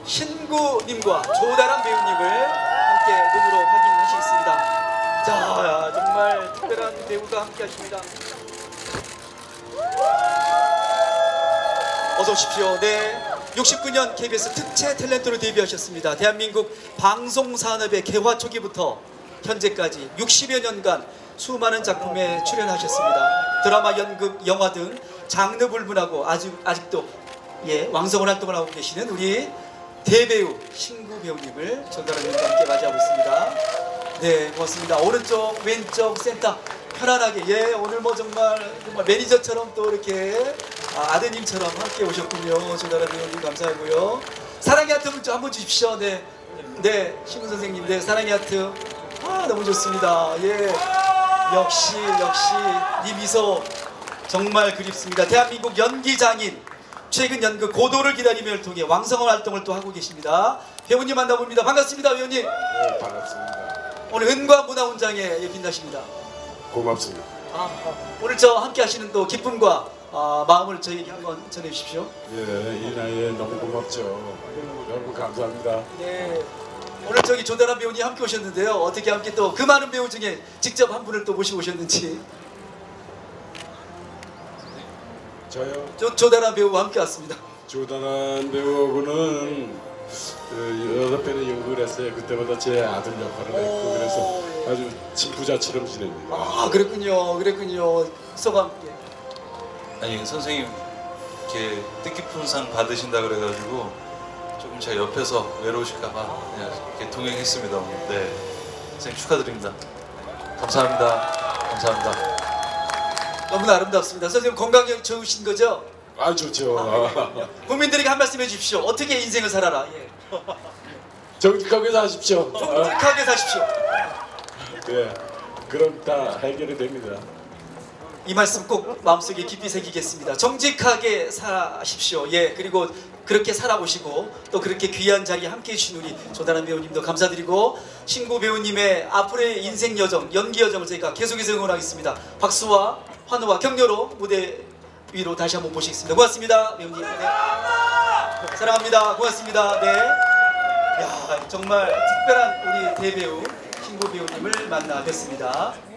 신구님과 조다란 배우님을 함께 눈으로 확인하시겠습니다. 자, 정말 특별한 배우가 함께 하십니다. 어서 오십시오. 네, 69년 KBS 특채 탤런트로 데뷔하셨습니다. 대한민국 방송산업의 개화 초기부터 현재까지 60여 년간 수많은 작품에 출연하셨습니다. 드라마, 연극, 영화 등 장르 불문하고 아직도 왕성한 활동을 하고 계시는 우리 대배우 신구 배우님을 조다란 배우님과 함께 맞이하고 있습니다. 네, 고맙습니다. 오른쪽, 왼쪽, 센터 편안하게 오늘 뭐 정말 매니저처럼 또 이렇게 아드님처럼 함께 오셨군요. 조다란 배우님 감사하고요. 사랑의 하트 문자 한번 주십시오. 네, 신구 선생님, 네, 사랑의 하트. 너무 좋습니다. 역시 이 미소 정말 그립습니다. 대한민국 연기장인, 최근 연극 고도를 기다리며를 통해 왕성한 활동을 또 하고 계십니다. 배우님 만나봅니다. 반갑습니다, 배우님. 네, 반갑습니다. 오늘 은과문화훈장에 빛나십니다. 고맙습니다. 오늘 저 함께 하시는 또 기쁨과 마음을 저에게 한번 전해주십시오. 예, 이 나이에 너무 고맙죠. 너무 감사합니다. 네, 오늘 저기 조다란 배우님 함께 오셨는데요. 어떻게 함께 또 그 많은 배우 중에 직접 한 분을 또 모시고 오셨는지. 저요? 조다란 배우와 함께 왔습니다. 조다란 배우하고는 8편의 연극을 했어요. 그때마다 제 아들 역할을 했고 그래서 아주 친부자처럼 지냅니다. 그랬군요. 소감. 아니, 선생님 이렇게 뜻깊은 상 받으신다 그래가지고 조금 제가 옆에서 외로우실까봐 그냥 이렇게 동행했습니다. 네, 선생님 축하드립니다. 감사합니다. 너무나 아름답습니다. 선생님 건강이 좋으신 거죠? 좋죠. 국민들에게 한 말씀 해주십시오. 어떻게 인생을 살아라. 정직하게 사십시오. 정직하게 사십시오. 예, 그럼 다 해결이 됩니다. 이 말씀 꼭 마음속에 깊이 새기겠습니다. 정직하게 사십시오. 그리고 그렇게 살아오시고 또 그렇게 귀한 자리에 함께 해주신 우리 조다란 배우님도 감사드리고, 신구 배우님의 앞으로의 인생 여정, 연기 여정을 저희가 계속해서 응원하겠습니다. 박수와 환호와 격려로 무대 위로 다시 한번 모시겠습니다. 고맙습니다, 배우님. 네. 사랑합니다. 고맙습니다. 네. 정말 특별한 우리 대배우 신구 배우님을 만나 뵙습니다.